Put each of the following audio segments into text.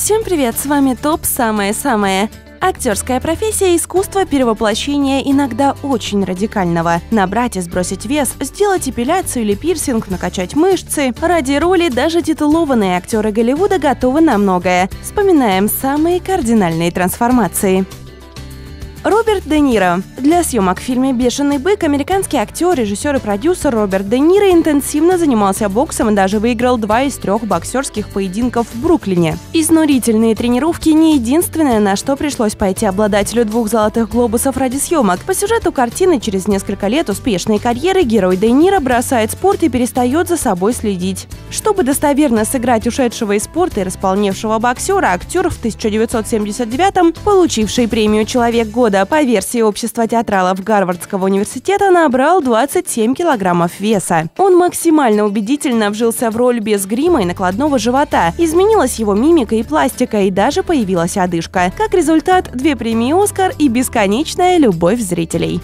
Всем привет, с вами ТОП самое-самое. Актерская профессия – искусство перевоплощения иногда очень радикального. Набрать и сбросить вес, сделать эпиляцию или пирсинг, накачать мышцы. Ради роли даже титулованные актеры Голливуда готовы на многое. Вспоминаем самые кардинальные трансформации. Роберт Де Ниро. Для съемок в фильме «Бешеный бык» американский актер, режиссер и продюсер Роберт Де Ниро интенсивно занимался боксом и даже выиграл 2 из 3 боксерских поединков в Бруклине. Изнурительные тренировки – не единственное, на что пришлось пойти обладателю 2 золотых глобусов ради съемок. По сюжету картины через несколько лет успешной карьеры герой Де Ниро бросает спорт и перестает за собой следить. Чтобы достоверно сыграть ушедшего из спорта и располневшего боксера, актер в 1979-м, получивший премию «Человек года» по версии Общества театралов Гарвардского университета, набрал 27 килограммов веса. Он максимально убедительно вжился в роль без грима и накладного живота. Изменилась его мимика и пластика, и даже появилась одышка. Как результат, 2 премии «Оскар» и бесконечная любовь зрителей.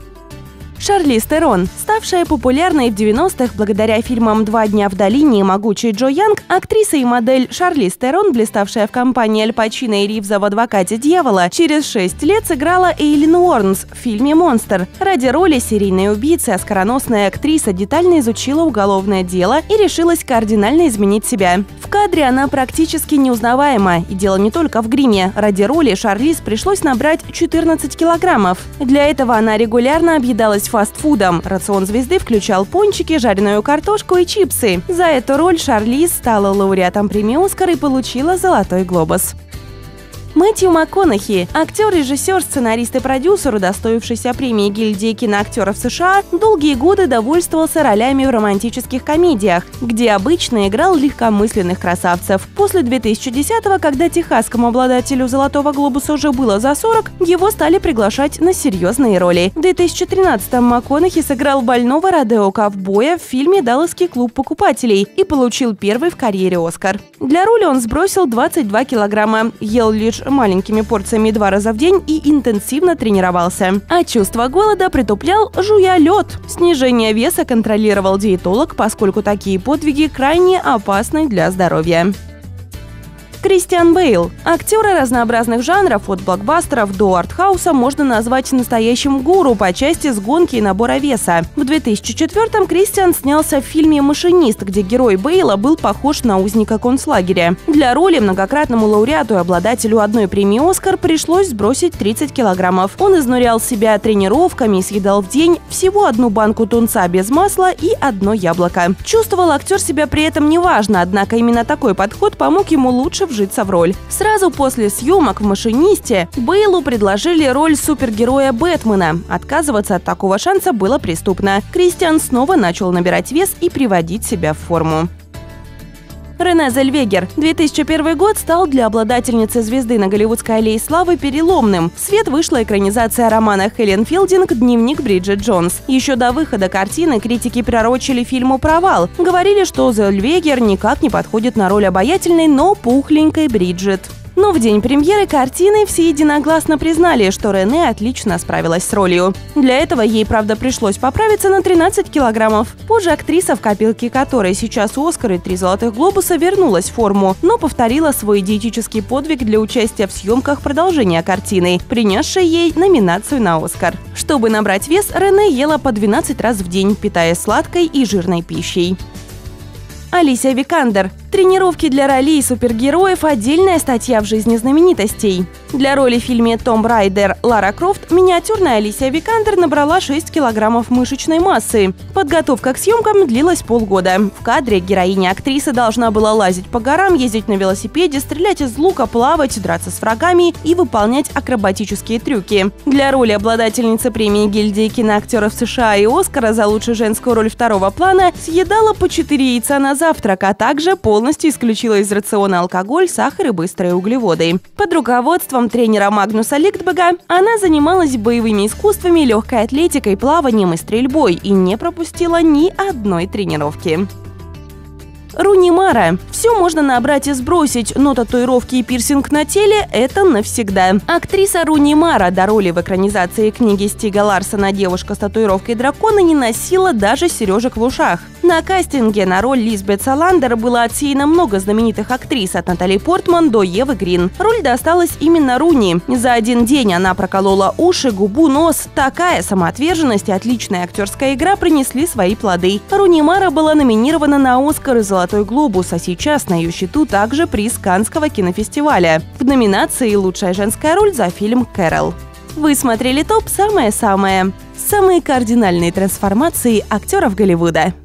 Шарлиз Терон. Ставшая популярной в 90-х благодаря фильмам «Два дня в долине» и «Могучий Джо Янг», актриса и модель Шарлиз Терон, блиставшая в компании Аль Пачино и Ривза в «Адвокате дьявола», через 6 лет сыграла Эйлин Уорнс в фильме «Монстр». Ради роли серийной убийцы оскароносная актриса детально изучила уголовное дело и решилась кардинально изменить себя. В кадре она практически неузнаваема, и дело не только в гриме. Ради роли Шарлиз пришлось набрать 14 килограммов. Для этого она регулярно объедалась фастфудом. Рацион звезды включал пончики, жареную картошку и чипсы. За эту роль Шарлиз стала лауреатом премии «Оскар» и получила «Золотой глобус». Мэттью МакКонахи. Актер, режиссер, сценарист и продюсер, удостоившийся премии гильдии киноактеров США, долгие годы довольствовался ролями в романтических комедиях, где обычно играл легкомысленных красавцев. После 2010-го, когда техасскому обладателю «Золотого глобуса» уже было за 40, его стали приглашать на серьезные роли. В 2013-м МакКонахи сыграл больного родео-ковбоя в фильме «Далласский клуб покупателей» и получил первый в карьере «Оскар». Для роли он сбросил 22 килограмма, ел лишь маленькими порциями 2 раза в день и интенсивно тренировался. А чувство голода притуплял, жуя лед. Снижение веса контролировал диетолог, поскольку такие подвиги крайне опасны для здоровья. Кристиан Бейл. Актера разнообразных жанров, от блокбастеров до артхауса, можно назвать настоящим гуру по части сгонки и набора веса. В 2004-м Кристиан снялся в фильме «Машинист», где герой Бейла был похож на узника концлагеря. Для роли многократному лауреату и обладателю 1 премии «Оскар» пришлось сбросить 30 килограммов. Он изнурял себя тренировками и съедал в день всего 1 банку тунца без масла и 1 яблоко. Чувствовал актер себя при этом неважно, однако именно такой подход помог ему лучше вжиться в роль. Сразу после съемок в «Машинисте» Бейлу предложили роль супергероя Бэтмена. Отказываться от такого шанса было преступно. Кристиан снова начал набирать вес и приводить себя в форму. Рене Зельвегер. 2001 год стал для обладательницы звезды на Голливудской аллее славы переломным. В свет вышла экранизация романа Хелен Филдинг «Дневник Бриджит Джонс». Еще до выхода картины критики пророчили фильму провал. Говорили, что Зельвегер никак не подходит на роль обаятельной, но пухленькой Бриджит. Но в день премьеры картины все единогласно признали, что Рене отлично справилась с ролью. Для этого ей, правда, пришлось поправиться на 13 килограммов. Позже актриса, в копилке которой сейчас «Оскар» и 3 золотых глобуса, вернулась в форму, но повторила свой диетический подвиг для участия в съемках продолжения картины, принесшей ей номинацию на «Оскар». Чтобы набрать вес, Рене ела по 12 раз в день, питаясь сладкой и жирной пищей. Алисия Викандер. Тренировки для ролей супергероев – отдельная статья в жизни знаменитостей. Для роли в фильме «Том Райдер» Лара Крофт миниатюрная Алисия Викандер набрала 6 килограммов мышечной массы. Подготовка к съемкам длилась полгода. В кадре героиня-актриса должна была лазить по горам, ездить на велосипеде, стрелять из лука, плавать, драться с врагами и выполнять акробатические трюки. Для роли обладательницы премии гильдии киноактеров США и «Оскара» за лучшую женскую роль 2-го плана съедала по 4 яйца на завтрак, а также полностью исключила из рациона алкоголь, сахар и быстрые углеводы. Под руководством тренера Магнуса Ликтбега она занималась боевыми искусствами, легкой атлетикой, плаванием и стрельбой и не пропустила ни одной тренировки. Руни Мара. Все можно набрать и сбросить, но татуировки и пирсинг на теле – это навсегда. Актриса Руни Мара до роли в экранизации книги Стига Ларсона «Девушка с татуировкой дракона» не носила даже сережек в ушах. На кастинге на роль Лизбет Саландер было отсеяно много знаменитых актрис, от Натали Портман до Евы Грин. Роль досталась именно Руни. За один день она проколола уши, губу, нос. Такая самоотверженность и отличная актерская игра принесли свои плоды. Руни Мара была номинирована на «Оскар» и «Золотой глобус», а сейчас на ее счету также приз Каннского кинофестиваля в номинации «Лучшая женская роль» за фильм «Кэрол». Вы смотрели ТОП «Самое-самое». Самые кардинальные трансформации актеров Голливуда.